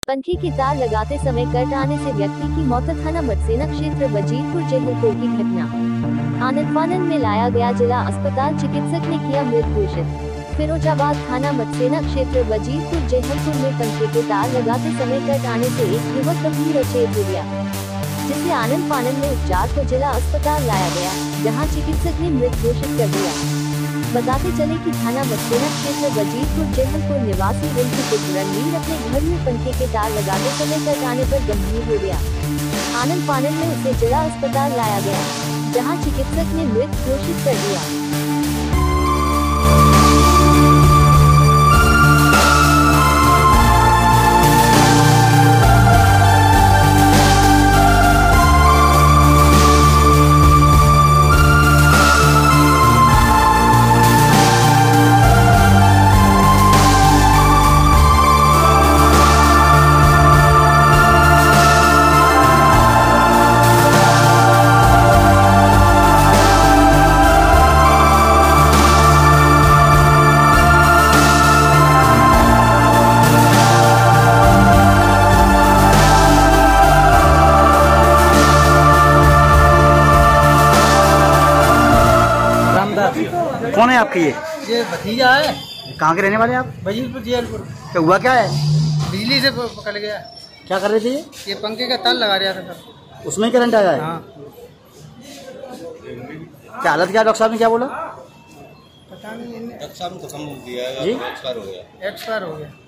पंखे की तार लगाते समय कट आने से व्यक्ति की मौत। थाना मटसेना क्षेत्र वजीरपुर जहलपुर की घटना। आनंद-फानंद में लाया गया जिला अस्पताल, चिकित्सक ने किया मृत घोषित। फिरोजाबाद थाना मटसेना क्षेत्र वजीरपुर जहलपुर में पंखे के तार लगाते समय कट आने से एक युवक गंभीर अचेत हो गया, जिसे आनंद-फानंद में उपचार को जिला अस्पताल लाया गया, जहां चिकित्सक ने मृत घोषित कर दिया। बताते चले कि थाना मटसेना क्षेत्र वजीरपुर जहलपुर निवासी पुत्र रणवीर अपने घर में पंखे के तार लगाते समय कट आने पर गंभीर हो गया। आनंद-फानंद में उसे जिला अस्पताल लाया गया, जहां चिकित्सक ने मृत घोषित कर दिया। कौन है आपकी? ये भतीजा है। कहाँ के रहने वाले आप? वजीरपुर जहलपुर। क्या हुआ क्या है? बिजली से पकड़ गया। क्या कर रहे थे ये पंखे का तार लगा रहा था सर। उसमें करंट आया है? हाँ। क्या हालत क्या? डॉक्टर साहब ने क्या बोला? पता नहीं। डॉक्टर साहब ने तो समझ दिया जी, एक्सपायर हो गया। एक्सपायर हो गया।